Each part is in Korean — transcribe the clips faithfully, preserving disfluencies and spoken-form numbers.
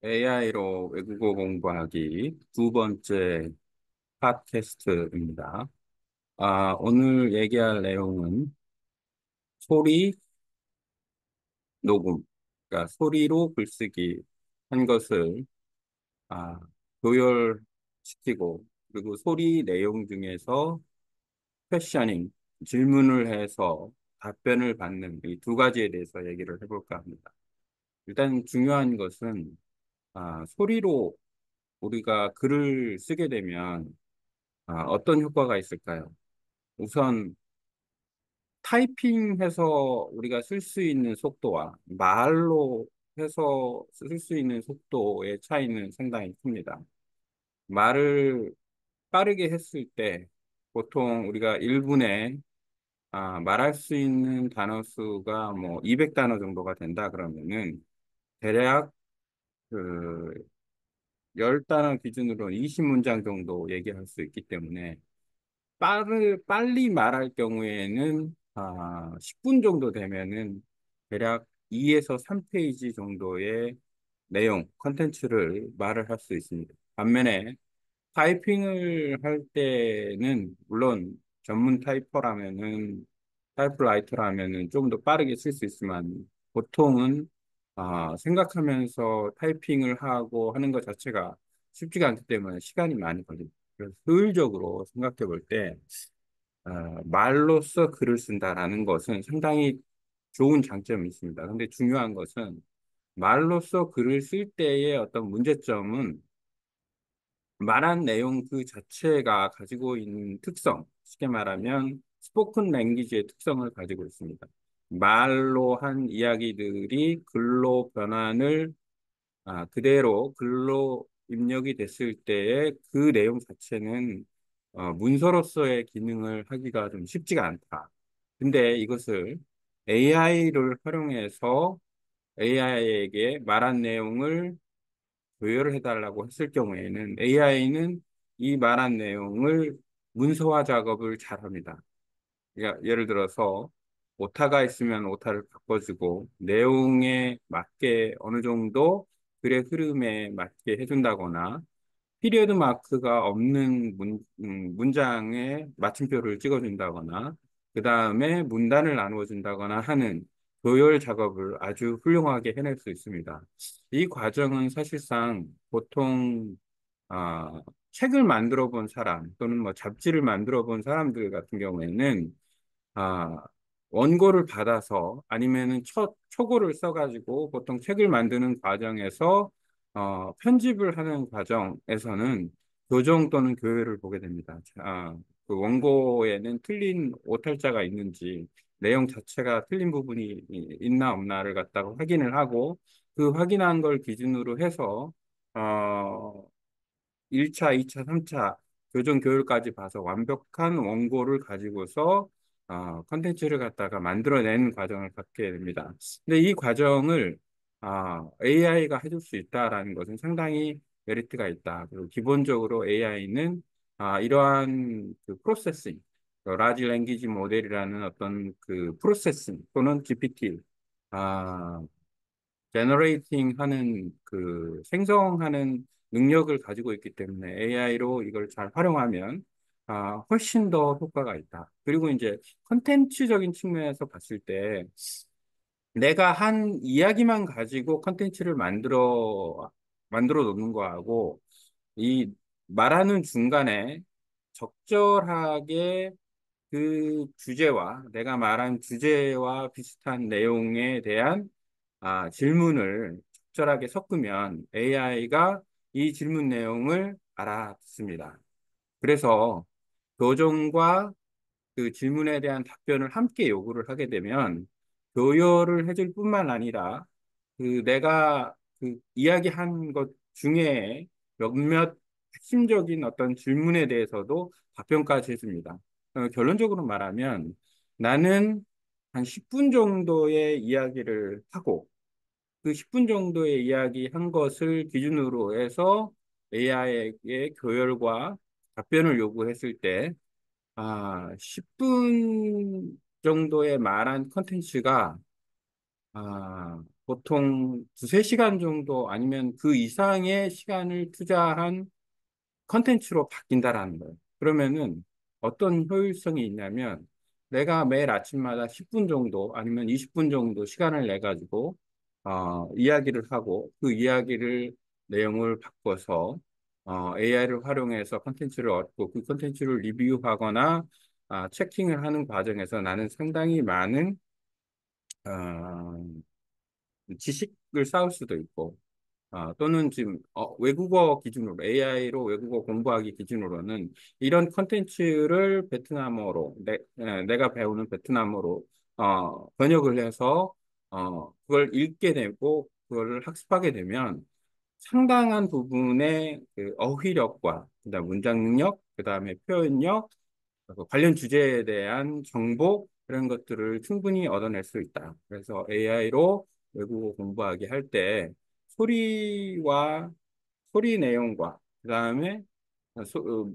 에이아이로 외국어 공부하기 두 번째 팟캐스트입니다. 아, 오늘 얘기할 내용은 소리 녹음, 그러니까 소리로 글쓰기 한 것을 아, 조열시키고 그리고 소리 내용 중에서 퀘셔닝, 질문을 해서 답변을 받는 이 두 가지에 대해서 얘기를 해볼까 합니다. 일단 중요한 것은 아, 소리로 우리가 글을 쓰게 되면 아, 어떤 효과가 있을까요? 우선 타이핑해서 우리가 쓸 수 있는 속도와 말로 해서 쓸 수 있는 속도의 차이는 상당히 큽니다. 말을 빠르게 했을 때 보통 우리가 일 분에 아, 말할 수 있는 단어 수가 뭐 이백 단어 정도가 된다 그러면은 대략 그 십 단어 기준으로 이십 문장 정도 얘기할 수 있기 때문에 빠르, 빨리 말할 경우에는 아, 십 분 정도 되면은 대략 이에서 삼 페이지 정도의 내용, 컨텐츠를 말을 할 수 있습니다. 반면에 타이핑을 할 때는 물론 전문 타이퍼라면은 타이프라이터라면은 좀 더 빠르게 쓸 수 있지만 보통은 아, 생각하면서 타이핑을 하고 하는 것 자체가 쉽지가 않기 때문에 시간이 많이 걸립니다. 그래서 효율적으로 생각해 볼 때, 어, 말로써 글을 쓴다라는 것은 상당히 좋은 장점이 있습니다. 근데 중요한 것은 말로써 글을 쓸 때의 어떤 문제점은 말한 내용 그 자체가 가지고 있는 특성, 쉽게 말하면 스포큰 랭귀지의 특성을 가지고 있습니다. 말로 한 이야기들이 글로 변환을 아, 그대로 글로 입력이 됐을 때의 그 내용 자체는 어, 문서로서의 기능을 하기가 좀 쉽지가 않다. 근데 이것을 에이아이를 활용해서 에이아이에게 말한 내용을 조율을 해달라고 했을 경우에는 에이아이는 이 말한 내용을 문서화 작업을 잘합니다. 그러니까 예를 들어서 오타가 있으면 오타를 바꿔주고 내용에 맞게 어느 정도 글의 흐름에 맞게 해준다거나 피리어드 마크가 없는 문, 음, 문장에 마침표를 찍어준다거나 그 다음에 문단을 나누어준다거나 하는 조율 작업을 아주 훌륭하게 해낼 수 있습니다. 이 과정은 사실상 보통 아, 책을 만들어 본 사람 또는 뭐 잡지를 만들어 본 사람들 같은 경우에는 아, 원고를 받아서 아니면은 첫 초고를 써가지고 보통 책을 만드는 과정에서 어, 편집을 하는 과정에서는 교정 또는 교회를 보게 됩니다. 아, 그 원고에는 틀린 오탈자가 있는지 내용 자체가 틀린 부분이 이- 있나 없나를 갖다가 확인을 하고 그 확인한 걸 기준으로 해서 어, 일 차, 이 차, 삼 차 교정 교육까지 봐서 완벽한 원고를 가지고서 어, 컨텐츠를 갖다가 만들어내는 과정을 갖게 됩니다. 근데 이 과정을 아, 에이아이가 해줄 수 있다라는 것은 상당히 메리트가 있다. 그리고 기본적으로 에이아이는 아, 이러한 그 프로세싱, 라지 랭귀지 모델이라는 어떤 그 프로세싱 또는 지피티, 아, 제너레이팅 하는 그 생성하는 능력을 가지고 있기 때문에 에이아이로 이걸 잘 활용하면 아, 훨씬 더 효과가 있다. 그리고 이제 컨텐츠적인 측면에서 봤을 때 내가 한 이야기만 가지고 컨텐츠를 만들어 만들어 놓는 거하고 이 말하는 중간에 적절하게 그 주제와 내가 말한 주제와 비슷한 내용에 대한 아, 질문을 적절하게 섞으면 에이아이가 이 질문 내용을 알아듣습니다. 그래서 교정과 그 질문에 대한 답변을 함께 요구를 하게 되면 교열을 해줄 뿐만 아니라 그 내가 그 이야기한 것 중에 몇몇 핵심적인 어떤 질문에 대해서도 답변까지 해줍니다. 어, 결론적으로 말하면 나는 한 십 분 정도의 이야기를 하고 그 십 분 정도의 이야기 한 것을 기준으로 해서 에이아이에게 교열과 답변을 요구했을 때 아, 십 분 정도의 말한 컨텐츠가 아, 보통 두세 시간 정도 아니면 그 이상의 시간을 투자한 컨텐츠로 바뀐다라는 거예요. 그러면은 어떤 효율성이 있냐면 내가 매일 아침마다 십 분 정도 아니면 이십 분 정도 시간을 내 가지고 어, 이야기를 하고 그 이야기를 내용을 바꿔서 어, 에이아이를 활용해서 컨텐츠를 얻고 그 컨텐츠를 리뷰하거나 아, 체킹을 하는 과정에서 나는 상당히 많은 어, 지식을 쌓을 수도 있고 아, 또는 지금 어, 외국어 기준으로 에이아이로 외국어 공부하기 기준으로는 이런 컨텐츠를 베트남어로 내, 에, 내가 배우는 베트남어로 어, 번역을 해서 어, 그걸 읽게 되고 그걸 학습하게 되면 상당한 부분의 그 어휘력과 그다음 문장 능력, 그다음에 표현력, 그리고 관련 주제에 대한 정보 그런 것들을 충분히 얻어낼 수 있다. 그래서 에이아이로 외국어 공부하기 할 때 소리와 소리 내용과 그다음에 소, 어,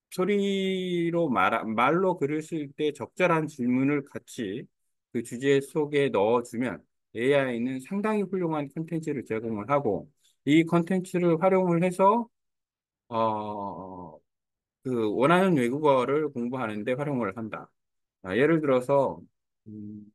소리로 말, 말로 글을 쓸 때 적절한 질문을 같이 그 주제 속에 넣어주면 에이아이는 상당히 훌륭한 컨텐츠를 제공을 하고 이 컨텐츠를 활용을 해서 어, 그 원하는 외국어를 공부하는데 활용을 한다. 아, 예를 들어서 음,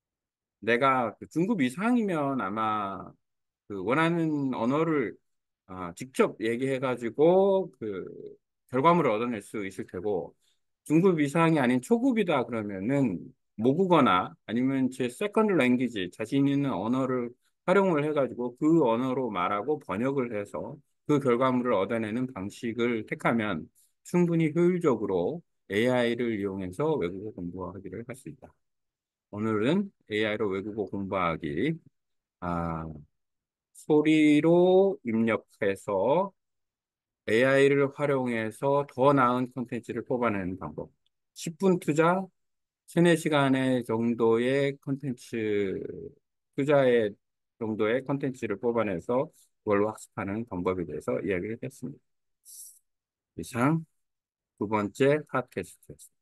내가 그 중급 이상이면 아마 그 원하는 언어를 아, 직접 얘기해가지고 그 결과물을 얻어낼 수 있을 테고 중급 이상이 아닌 초급이다 그러면은 모국어나 아니면 제 세컨드 랭귀지 자신 있는 언어를 활용을 해가지고 그 언어로 말하고 번역을 해서 그 결과물을 얻어내는 방식을 택하면 충분히 효율적으로 에이아이를 이용해서 외국어 공부하기를 할 수 있다. 오늘은 에이아이로 외국어 공부하기 아, 소리로 입력해서 에이아이를 활용해서 더 나은 콘텐츠를 뽑아내는 방법. 십 분 투자, 세네 시간의 정도의 콘텐츠, 투자의 정도의 콘텐츠를 뽑아내서 그걸로 학습하는 방법에 대해서 이야기를 했습니다. 이상 두 번째 팟캐스트였습니다.